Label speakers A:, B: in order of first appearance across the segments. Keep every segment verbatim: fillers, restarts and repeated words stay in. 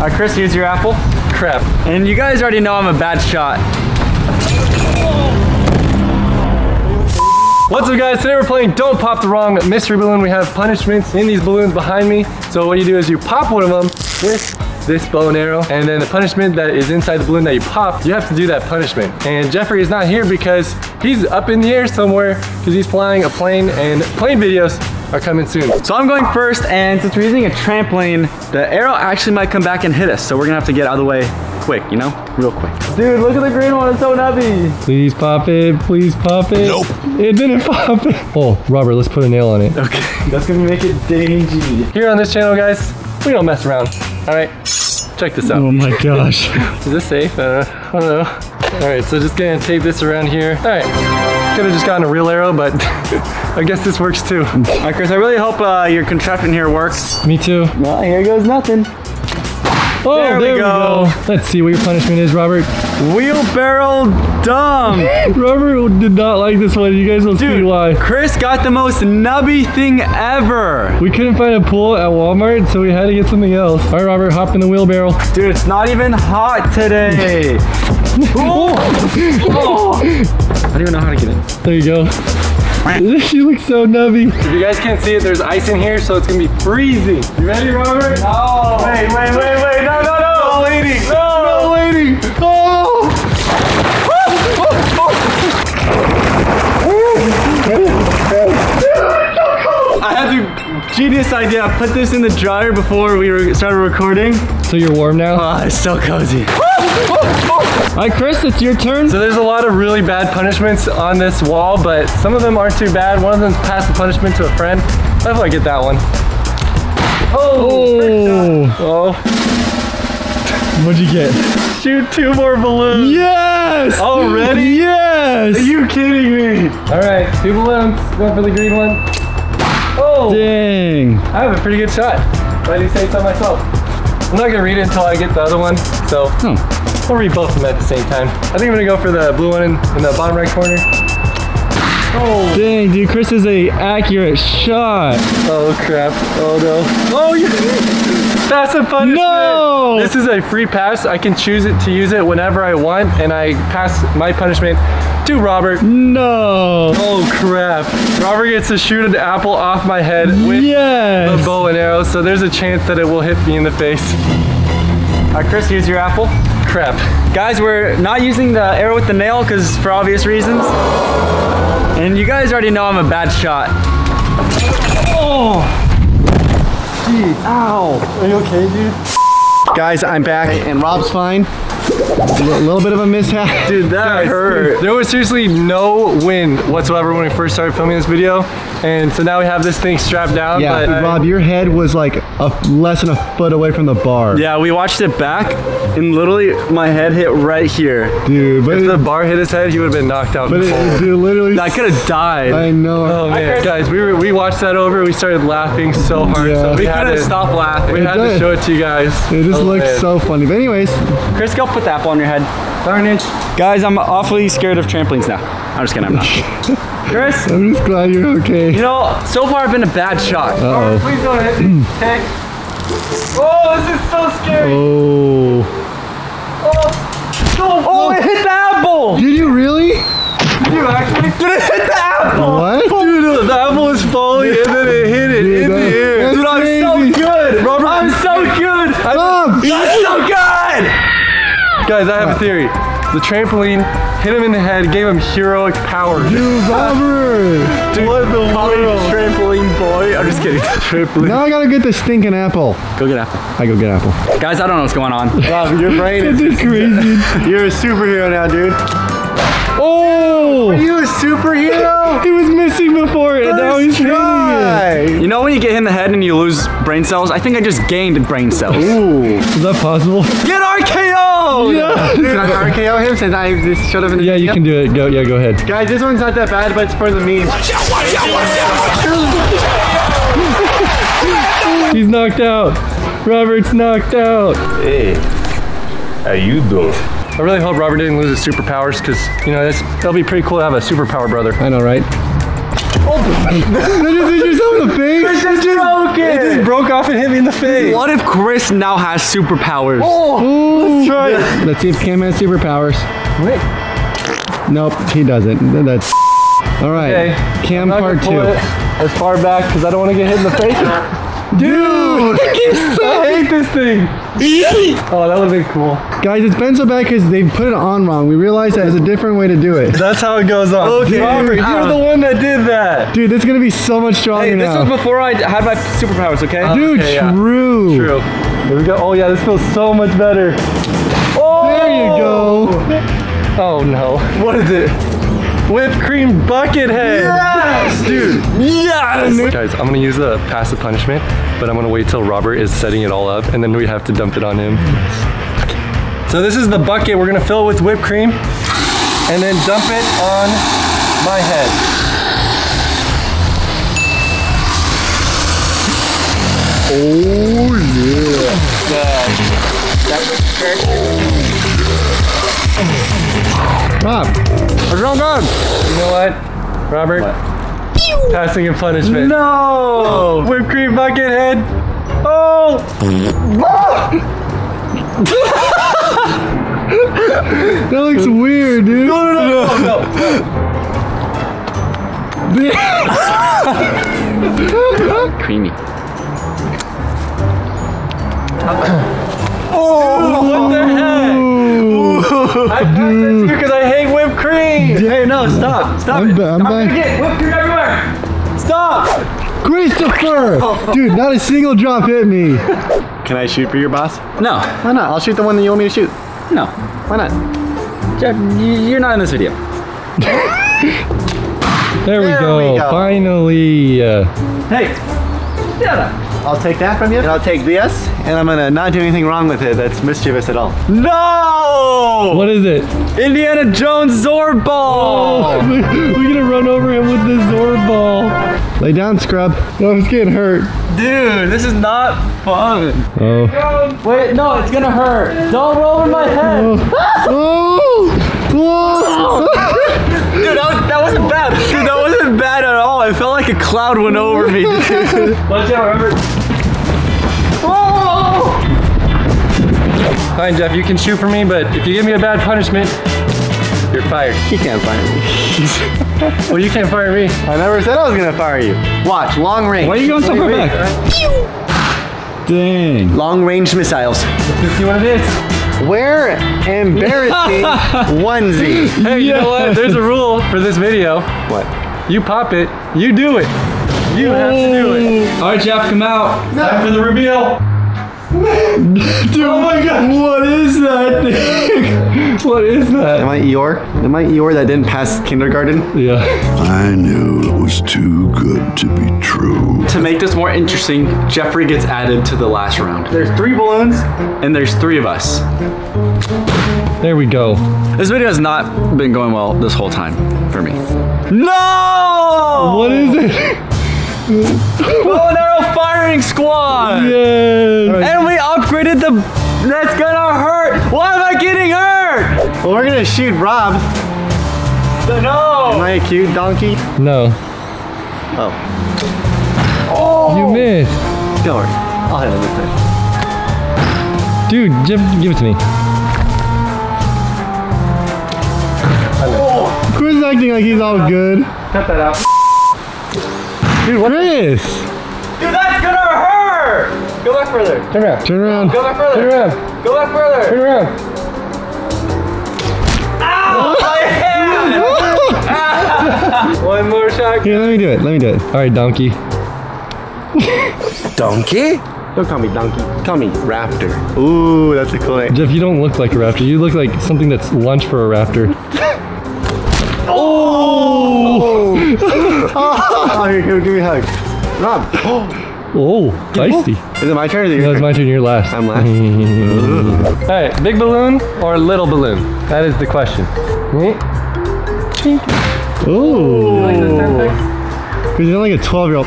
A: All right, Chris, here's your apple.
B: Crap.
A: And you guys already know I'm a bad shot.
B: What's up, guys? Today we're playing Don't Pop the Wrong Mystery Balloon. We have punishments in these balloons behind me. So what you do is you pop one of them with this bow and arrow, and then the punishment that is inside the balloon that you pop, you have to do that punishment. And Jeffrey is not here because he's up in the air somewhere because he's flying a plane, and plane videos are coming soon.
A: So I'm going first, and since we're using a trampoline, the arrow actually might come back and hit us. So we're gonna have to get out of the way quick, you know? Real quick. Dude, look at the green one, it's so heavy.
B: Please pop it, please pop it. Nope. It didn't pop it. Oh, Robert, let's put a nail on it.
A: Okay, that's gonna make it dangerous.
B: Here on this channel, guys, we don't mess around, all right? Check this out.
A: Oh my gosh.
B: Is this safe? Uh, I don't know. All right, so just gonna tape this around here. All right, could have just gotten a real arrow, but I guess this works too.
A: All right, Chris, I really hope uh, your contraption here works.
B: Me too.
A: Well, here goes nothing.
B: Oh,
A: there,
B: there
A: we,
B: we
A: go.
B: go. Let's see what your punishment is, Robert.
A: Wheelbarrow dump.
B: Robert did not like this one. You guys will
A: Dude,
B: see why.
A: Chris got the most nubby thing ever.
B: We couldn't find a pool at Walmart, so we had to get something else. All right, Robert, hop in the wheelbarrow.
A: Dude, it's not even hot today. Oh. Oh. I don't even know how to get it.
B: There you go. She looks so nubby. If you guys can't see it, there's ice in here, so it's gonna be freezing. You ready, Robert?
A: No.
B: Wait, wait, wait, wait. No, no, no. No waiting. No, no waiting. Oh.
A: I had the genius idea. I put this in the dryer before we were started recording.
B: So you're warm now?
A: Oh, it's so cozy.
B: All right, Chris, it's your turn. So there's a lot of really bad punishments on this wall, but some of them aren't too bad. One of them's pass the punishment to a friend. I hope I get that one. Oh! Oh. What'd you get?
A: Shoot two more balloons.
B: Yes!
A: Already?
B: Yes!
A: Are you kidding me?
B: All right, two balloons. Going for the green one. Oh!
A: Dang.
B: I have a pretty good shot. Why do you say so myself? I'm not gonna read it until I get the other one, so
A: Oh.
B: I'll read both of them at the same time. I think I'm gonna go for the blue one in, in the bottom right corner. Oh!
A: Dang, dude, Chris is a accurate shot.
B: Oh crap! Oh no! Oh, you! That's a punishment.
A: No!
B: This is a free pass. I can choose it to use it whenever I want, and I pass my punishment to Robert.
A: No!
B: Oh crap! Robert gets to shoot an apple off my head with
A: Yes!
B: a bow and arrow, so there's a chance that it will hit me in the face.
A: All right, Chris, here's your apple.
B: Crap!
A: Guys, we're not using the arrow with the nail because for obvious reasons. And you guys already know I'm a bad shot. Oh! Jeez, ow!
B: Are you okay, dude?
C: Guys, I'm back and Rob's fine. A little bit of a mishap.
B: Dude, that
A: Guys,
B: hurt. There was seriously no wind whatsoever when we first started filming this video. And so now we have this thing strapped down.
C: Yeah,
B: but I-
C: Rob, your head was like a, less than a foot away from the bar.
A: Yeah, we watched it back and literally my head hit right here.
C: Dude, but
B: if
C: it,
B: the bar hit his head, he would have been knocked out.
C: but it,
B: cold.
C: dude, literally.
A: I could have died.
C: I know.
B: Oh man, guys, we were, we watched that over. We started laughing so hard.
C: Yeah.
B: So we
A: we
B: had
A: couldn't
B: to
A: stop laughing.
B: We had to
C: does.
B: show it to you guys.
C: It just
B: Oh,
C: looks
B: man.
C: so funny. But anyways,
A: Chris, go put the apple on your head.
B: Darn it.
A: Guys, I'm awfully scared of trampolines now. I'm just kidding, I'm not. Chris,
C: I'm just glad you're okay.
A: you know, so far I've been a bad shot.
C: Uh-oh.
B: Please don't hit me. Okay. Oh, this is so scary.
C: Oh.
B: Oh,
A: Oh, it hit the apple!
C: Did you really?
B: did you actually?
A: Did it hit the apple?
C: What?
B: Dude, the apple was falling and then it hit it
C: Dude,
B: in the
C: that-
B: air.
C: that's
A: Dude, I'm
C: crazy.
A: so good!
B: Robert,
A: I'm so good!
C: Rob!
A: I'm so good!
B: Guys, I have a theory. The trampoline hit him in the head, gave him heroic powers.
C: Dude, Robert!
B: Dude, what the world?
A: Trampoline boy. I'm just kidding. Trampoline.
C: Now I gotta get the stinking apple.
A: Go get apple.
C: I go get apple.
A: Guys, I don't know what's going on.
B: Rob, your brain is
C: This is crazy.
B: You're a superhero now, dude.
C: Oh!
B: Are you a superhero?
C: He was missing before and now he's hitting it.
A: You know when you get hit in the head and you lose brain cells? I think I just gained brain cells.
C: Ooh. Is that possible?
A: Get R K O!
C: Yeah.
B: Can I R K O him since I just showed up in the
C: Yeah, you can do it. Go, yeah, go ahead.
B: Guys, this one's not that bad, but it's for the meme.
C: He's knocked out. Robert's knocked out.
D: Hey, how you doing?
B: I really hope Robert didn't lose his superpowers because, you know, this, that'll be pretty cool to have a superpower brother.
C: I know, right? Did you hit yourself in the face?
A: It's just broken.
B: It just broke off and hit me in the face.
A: What if Chris now has superpowers?
C: Ooh.
B: Let's try it.
C: Let's see if Cam has superpowers.
B: Wait.
C: Nope, he doesn't. That's all right.
B: Okay.
C: Cam
B: I'm not
C: part
B: gonna pull
C: two.
B: it as far back because I don't want to get hit in the face. Dude, I hate this thing. Oh, that would have been cool.
C: Guys, it's been so bad because they put it on wrong. We realized that there's a different way to do it.
B: That's how it goes on.
A: Okay.
B: Robert, you're the one that did that.
C: Dude, it's gonna be so much stronger
A: Hey, this
C: now.
A: was before I had my superpowers, okay?
C: Dude,
B: Okay, yeah.
C: true.
B: True. There we go. Oh yeah, this feels so much better. Oh!
C: There you go.
B: Oh no. What is it? Whipped cream bucket head.
A: Yes!
B: Dude.
A: Yes!
B: Guys, I'm gonna use a passive punishment, but I'm gonna wait till Robert is setting it all up and then we have to dump it on him. So this is the bucket. We're gonna fill it with whipped cream and then dump it on my head.
C: Oh yeah. Rob, what's wrong, Rob?
B: You know what, Robert? Passing a punishment.
A: No!
B: Whipped cream bucket head. Oh!
C: That looks weird, dude.
B: No, no, no, no, no.
A: Creamy.
B: Oh, what the heck? I passed it too because I hate whipped cream.
A: Hey, no, stop. Stop
C: I'm
A: it.
C: ba- I'm
A: I'm gonna
C: back.
A: get whipped cream everywhere. Stop!
C: Christopher! Dude, not a single drop hit me. Can I shoot for your boss?
A: No,
C: Why not? I'll shoot the one that you want me to shoot.
A: no.
C: Why not?
A: Jeff, you- you're not in this video.
B: There we
C: There
B: go.
C: we go.
B: Finally. Uh,
A: Hey, yeah.
C: I'll take that from you. And I'll take this, and I'm gonna not do anything wrong with it that's mischievous at all.
A: No!
B: what is it?
A: Indiana Jones Zord ball!
B: We're gonna run over him with the Zord ball.
C: Lay down, scrub. No, I'm getting hurt.
A: Dude, this is not fun.
B: Oh.
A: Wait, no, it's gonna hurt. Don't roll over my head.
C: Oh! Whoa!
A: Dude, that, was, that wasn't bad. Dude, that wasn't bad at all. I felt like a cloud went over me, dude.
B: Watch out, Robert.
A: Oh!
B: Fine, Jeff, you can shoot for me, but if you give me a bad punishment, you're fired.
C: He can't fire me.
B: Well, you can't fire me.
C: I never said I was gonna fire you. Watch, long range.
A: Why are you going so far
B: Wait,
A: back? Dang.
C: Long range missiles.
B: Let's see what it is.
C: Wear embarrassing onesie.
B: Hey, you know what? There's a rule for this video.
C: What?
B: You pop it, you do it. You have to do it.
A: All right, Jeff, come out.
B: Time for the reveal.
C: Dude,
B: Oh my god.
C: what is that thing?
B: What is that?
C: Am I Eeyore? Am I Eeyore that didn't pass kindergarten?
B: Yeah.
E: I knew it was too good to be true.
A: To make this more interesting, Jeffrey gets added to the last round. There's three balloons, and there's three of us.
B: There we go.
A: This video has not been going well this whole time for me. No!
B: What is it?
A: Bow and arrow firing squad!
B: Yes.
A: And we upgraded the... That's gonna hurt! Why am I getting hurt?
C: Well, we're gonna shoot Rob. Am
A: No!
C: I a cute donkey?
B: No.
C: Oh,
B: You missed.
C: don't worry. I'll hit him with it.
B: Dude, Jeff, give it to me.
C: Chris is acting like he's all good.
B: Cut that out.
C: Dude, what is?
A: Dude, that's gonna hurt! Go back further.
B: Turn around.
C: Turn around.
A: Go back
B: Turn
A: further.
B: around.
A: Go back further.
B: Turn around.
A: Ow! My hand!
B: One more shot.
C: Here, let me do it. Let me do it.
B: All right, donkey.
C: Donkey? Don't call me donkey. Call me raptor. Ooh, that's a cool name.
B: Jeff, you don't look like a raptor. You look like something that's lunch for a raptor.
C: Oh! Oh, here, give, give me a hug. Rob.
B: Oh, feisty.
C: Is it my turn or is it
B: No,
C: your
B: it's my turn. You're last.
C: I'm last.
B: All right, big balloon or little balloon? That is the question.
C: Ooh.
B: Like this damn thing?
C: Because you're like a twelve year old.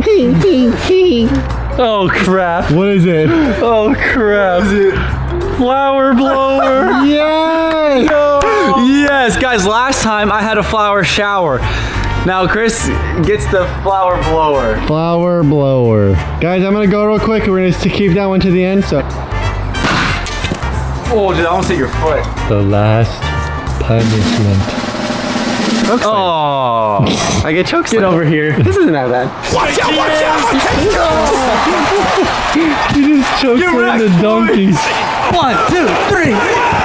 B: Oh crap!
C: What is it?
B: Oh crap! Flower blower.
C: Yes!
A: Yes, guys, last time I had a flower shower. Now Chris gets the flower blower.
C: Flower blower. Guys, I'm gonna go real quick. We're gonna keep that one to the end. So.
A: Oh, dude, I almost hit your foot.
C: The last punishment.
A: Oh, I get choked.
C: Get over here.
A: This isn't that bad.
D: Watch out, watch out!
C: You just choked like the donkey.
A: One, two, three.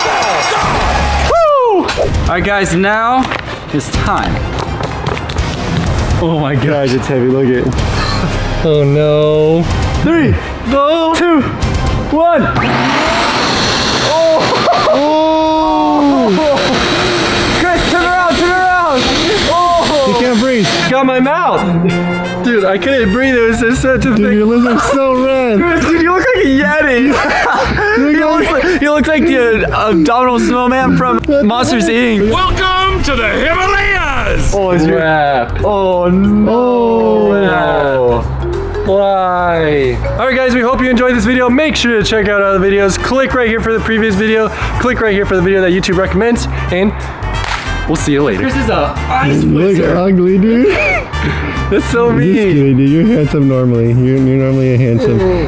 A: Woo! All right, guys, now it's time.
C: Oh my gosh, it's heavy. Look at it. Oh no.
A: Three,
C: Go.
A: two, one.
C: Oh.
A: Chris, turn around, turn around.
C: You can't breathe.
B: Got my mouth. Dude, I couldn't breathe. It was just such a
C: Dude,
B: thing.
C: your lips are so red.
A: Dude, you look like a Yeti. he, looks like, he looks like the abdominal snowman from Monsters Incorporated.
D: Welcome to the Himalayas!
A: Oh, is your...
B: Crap.
A: Oh, no.
B: Oh. Why? Alright guys, we hope you enjoyed this video. Make sure to check out our other videos. Click right here for the previous video. Click right here for the video that YouTube recommends. And we'll see you later.
A: This is a ice
C: You look
A: wizard.
C: ugly, dude.
B: That's so
C: Just
B: mean.
C: kidding, dude. You're handsome normally. You're, you're normally a handsome.